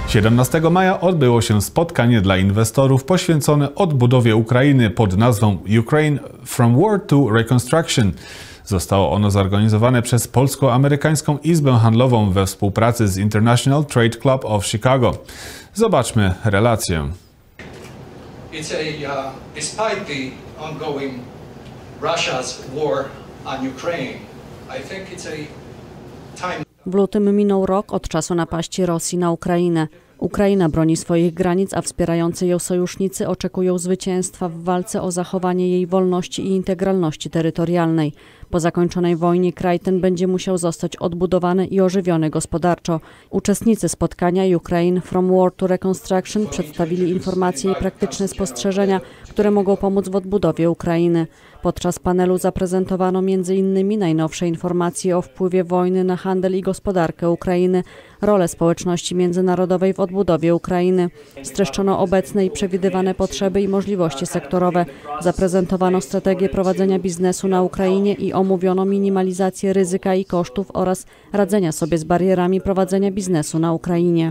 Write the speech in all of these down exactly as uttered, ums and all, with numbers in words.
siedemnastego maja odbyło się spotkanie dla inwestorów poświęcone odbudowie Ukrainy pod nazwą Ukraine from War to Reconstruction. Zostało ono zorganizowane przez Polsko-Amerykańską Izbę Handlową we współpracy z International Trade Club of Chicago. Zobaczmy relację. It's a, uh, despite the ongoing Russia's war on Ukraine, I think it's a time. W lutym minął rok od czasu napaści Rosji na Ukrainę. Ukraina broni swoich granic, a wspierający ją sojusznicy oczekują zwycięstwa w walce o zachowanie jej wolności i integralności terytorialnej. Po zakończonej wojnie kraj ten będzie musiał zostać odbudowany i ożywiony gospodarczo. Uczestnicy spotkania Ukraine from War to Reconstruction przedstawili informacje i praktyczne spostrzeżenia, które mogą pomóc w odbudowie Ukrainy. Podczas panelu zaprezentowano między innymi najnowsze informacje o wpływie wojny na handel i gospodarkę Ukrainy, rolę społeczności międzynarodowej w odbudowie Ukrainy. Streszczono obecne i przewidywane potrzeby i możliwości sektorowe. Zaprezentowano strategię prowadzenia biznesu na Ukrainie i omówiono minimalizację ryzyka i kosztów oraz radzenia sobie z barierami prowadzenia biznesu na Ukrainie.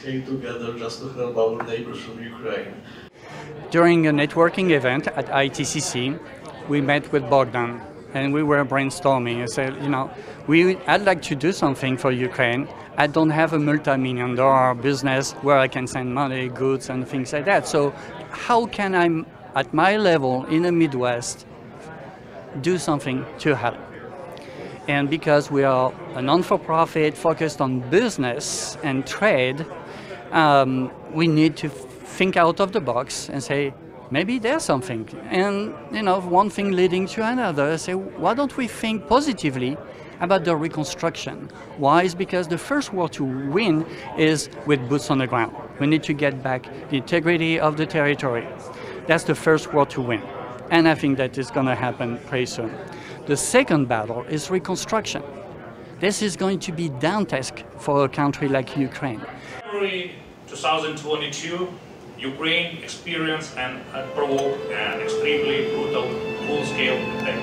During a networking event at I T C C, we met with Bogdan and we were brainstorming and said, you know, we, I'd like to do something for Ukraine. I don't have a multi-million dollar business where I can send money, goods and things like that. So how can I, at my level in the Midwest, do something to help? And because we are a non-for-profit focused on business and trade, um, we need to think out of the box and say, maybe there's something. And, you know, one thing leading to another, I say, why don't we think positively about the reconstruction? Why? Is because the first war to win is with boots on the ground. We need to get back the integrity of the territory. That's the first war to win. And I think that is going to happen pretty soon. The second battle is reconstruction. This is going to be dantesque for a country like Ukraine. February twenty twenty-two, Ukraine experienced and provoked an extremely brutal full-scale attack.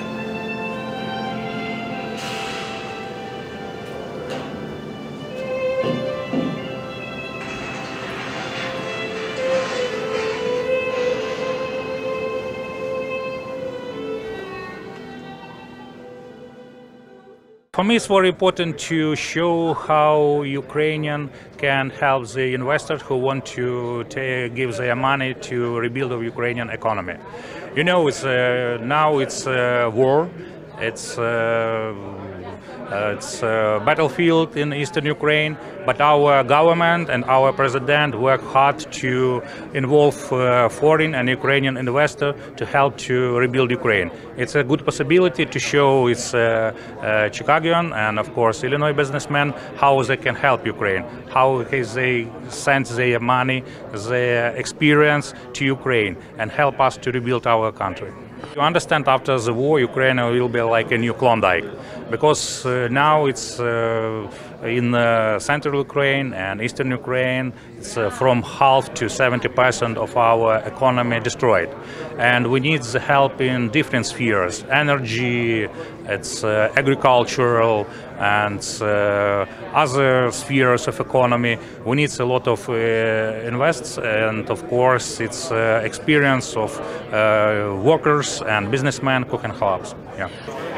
For me, it's very important to show how Ukrainian can help the investors who want to take, give their money to rebuild the Ukrainian economy. You know, it's uh, now it's uh, war. It's uh, uh, it's a battlefield in eastern Ukraine, but our government and our president work hard to involve uh, foreign and Ukrainian investors to help to rebuild Ukraine. It's a good possibility to show its uh, uh, Chicagoan and of course Illinois businessmen how they can help Ukraine, how they send their money, their experience to Ukraine and help us to rebuild our country. You understand, after the war, Ukraine will be like a new Klondike, because uh, now it's uh, in uh, central Ukraine and eastern Ukraine, it's uh, from half to seventy percent of our economy destroyed. And we need the help in different spheres, energy, it's uh, agricultural, and uh, other spheres of economy. We need a lot of uh, invests, and of course it's uh, experience of uh, workers and businessmen who can help us. Yeah.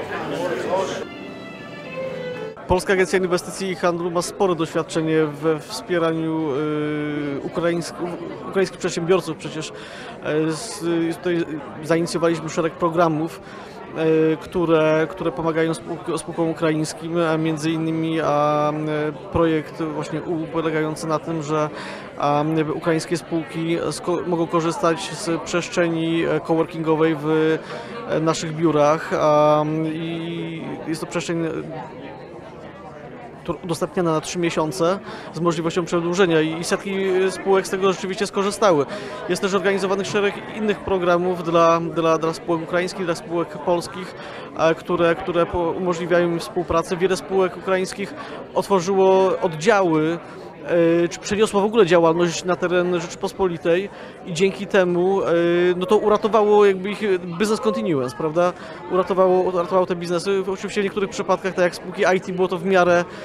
Polska Agencja Inwestycji i Handlu ma spore doświadczenie we wspieraniu y, ukraińskich, ukraińskich przedsiębiorców. Przecież y, tutaj zainicjowaliśmy szereg programów, y, które, które pomagają spółkom, spółkom ukraińskim, a między innymi a, y, projekt właśnie polegający na tym, że a, ukraińskie spółki sko mogą korzystać z przestrzeni coworkingowej w naszych biurach. A, i jest to przestrzeń udostępniana na trzy miesiące z możliwością przedłużenia i setki spółek z tego rzeczywiście skorzystały. Jest też organizowanych szereg innych programów dla, dla, dla spółek ukraińskich, dla spółek polskich, które, które umożliwiają im współpracę. Wiele spółek ukraińskich otworzyło oddziały, czy przeniosła w ogóle działalność na teren Rzeczypospolitej i dzięki temu no to uratowało jakby ich business continuance, prawda? Uratowało, uratowało te biznesy. Oczywiście w niektórych przypadkach, tak jak spółki I T, było to w miarę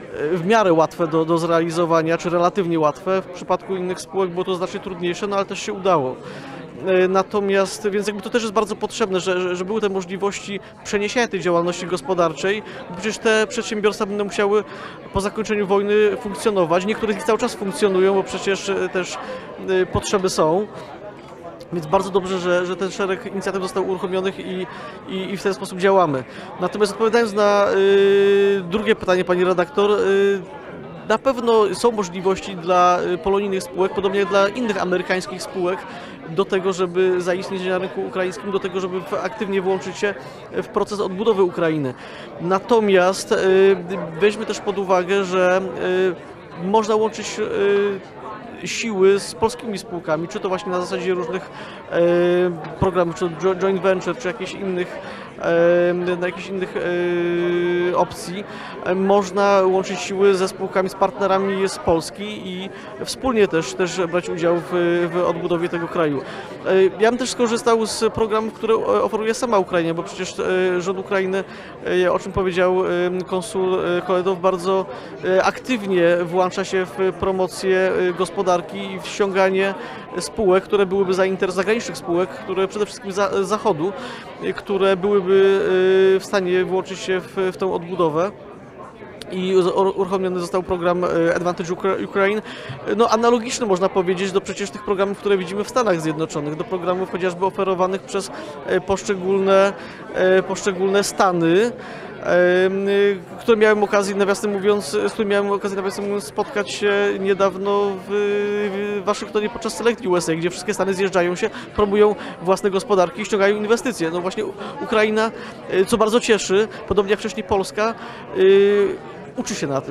w miarę łatwe do, do zrealizowania, czy relatywnie łatwe. W przypadku innych spółek było to znacznie trudniejsze, no ale też się udało. Natomiast, więc jakby to też jest bardzo potrzebne, że, że były te możliwości przeniesienia tej działalności gospodarczej, bo przecież te przedsiębiorstwa będą musiały po zakończeniu wojny funkcjonować. Niektóre z nich cały czas funkcjonują, bo przecież też potrzeby są. Więc bardzo dobrze, że, że ten szereg inicjatyw został uruchomionych i, i, i w ten sposób działamy. Natomiast odpowiadając na y, drugie pytanie pani redaktor, y, na pewno są możliwości dla polonijnych spółek, podobnie jak dla innych amerykańskich spółek, do tego, żeby zaistnieć na rynku ukraińskim, do tego, żeby aktywnie włączyć się w proces odbudowy Ukrainy. Natomiast y, weźmy też pod uwagę, że y, można łączyć y, siły z polskimi spółkami, czy to właśnie na zasadzie różnych e, programów, czy joint venture, czy jakichś innych, e, na jakichś innych e, opcji. E, można łączyć siły ze spółkami, z partnerami z Polski i wspólnie też, też brać udział w, w odbudowie tego kraju. E, ja bym też skorzystał z programów, które oferuje sama Ukraina, bo przecież e, rząd Ukrainy, e, o czym powiedział e, konsul Koledow, bardzo e, aktywnie włącza się w promocję gospodarki i w ściąganie spółek, które byłyby zainteresowane, zagranicznych spółek, które przede wszystkim z Zachodu, które byłyby w stanie włączyć się w, w tę odbudowę. I uruchomiony został program Advantage Ukraine, no analogiczny można powiedzieć do przecież tych programów, które widzimy w Stanach Zjednoczonych, do programów chociażby oferowanych przez poszczególne, poszczególne stany, które miałem okazję, nawiasem mówiąc, z którymi miałem okazję, nawiasem mówiąc, spotkać się niedawno w Waszyngtonie podczas Select U S A, gdzie wszystkie Stany zjeżdżają się, promują własne gospodarki i ściągają inwestycje. No właśnie Ukraina, co bardzo cieszy, podobnie jak wcześniej Polska, uczy się na tym.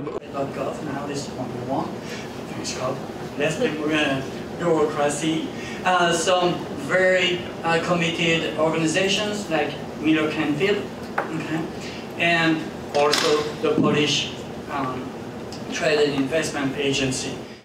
Uh, some very uh, committed organizations like Miller Canfield, okay, and also the Polish um, Trade and Investment Agency.